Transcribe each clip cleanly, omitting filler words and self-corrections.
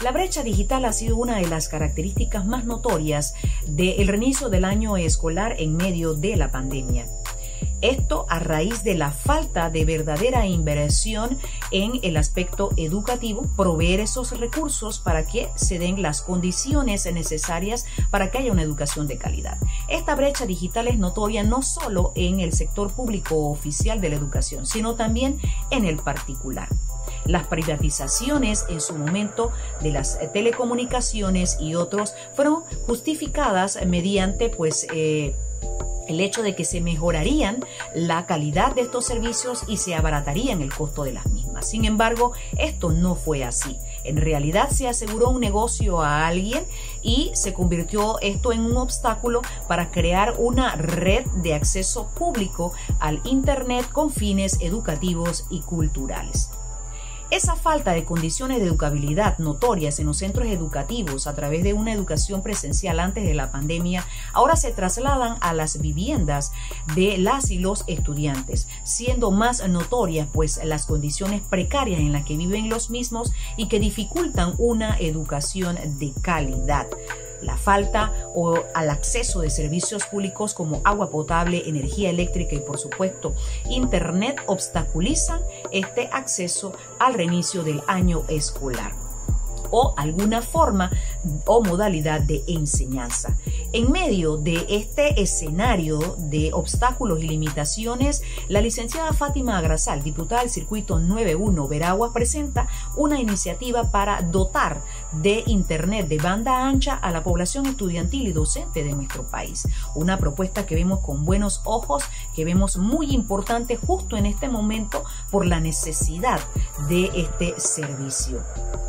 La brecha digital ha sido una de las características más notorias del reinicio del año escolar en medio de la pandemia. Esto a raíz de la falta de verdadera inversión en el aspecto educativo, proveer esos recursos para que se den las condiciones necesarias para que haya una educación de calidad. Esta brecha digital es notoria no solo en el sector público oficial de la educación, sino también en el particular. Las privatizaciones en su momento de las telecomunicaciones y otros fueron justificadas mediante el hecho de que se mejorarían la calidad de estos servicios y se abaratarían el costo de las mismas. Sin embargo, esto no fue así. En realidad se aseguró un negocio a alguien y se convirtió esto en un obstáculo para crear una red de acceso público al Internet con fines educativos y culturales. Esa falta de condiciones de educabilidad notorias en los centros educativos a través de una educación presencial antes de la pandemia ahora se trasladan a las viviendas de las y los estudiantes, siendo más notorias las condiciones precarias en las que viven los mismos y que dificultan una educación de calidad. La falta al acceso de servicios públicos como agua potable, energía eléctrica y por supuesto Internet obstaculizan este acceso al reinicio del año escolar o alguna forma o modalidad de enseñanza. En medio de este escenario de obstáculos y limitaciones, la licenciada Fátima Agrasal, diputada del Circuito 91 Veraguas, presenta una iniciativa para dotar de Internet de banda ancha a la población estudiantil y docente de nuestro país. Una propuesta que vemos con buenos ojos, que vemos muy importante justo en este momento por la necesidad de este servicio.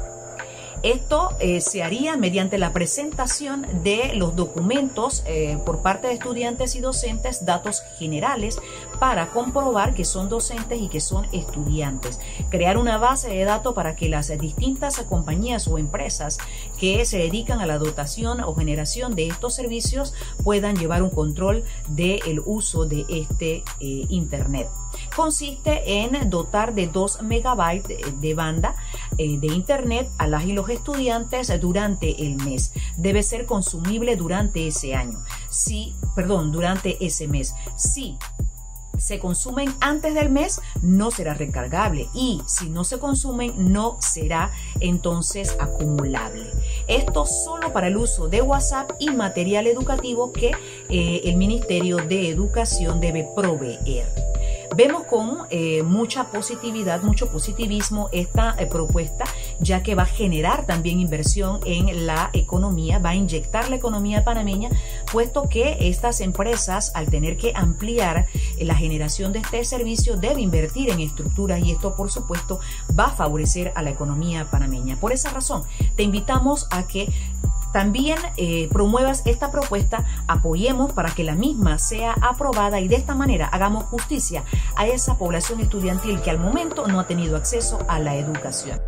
Esto se haría mediante la presentación de los documentos por parte de estudiantes y docentes, datos generales para comprobar que son docentes y que son estudiantes. Crear una base de datos para que las distintas compañías o empresas que se dedican a la dotación o generación de estos servicios puedan llevar un control del uso de este Internet. Consiste en dotar de 2 megabytes de banda de Internet a las y los estudiantes durante el mes. Debe ser consumible durante ese año. Durante ese mes. Si se consumen antes del mes, no será recargable, y si no se consumen, no será entonces acumulable. Esto solo para el uso de WhatsApp y material educativo que el Ministerio de Educación debe proveer. Vemos con mucha positividad, mucho positivismo esta propuesta, ya que va a generar también inversión en la economía, va a inyectar la economía panameña, puesto que estas empresas, al tener que ampliar la generación de este servicio, deben invertir en estructuras y esto, por supuesto, va a favorecer a la economía panameña. Por esa razón, te invitamos a que también promuevas esta propuesta, apoyemos para que la misma sea aprobada y de esta manera hagamos justicia a esa población estudiantil que al momento no ha tenido acceso a la educación.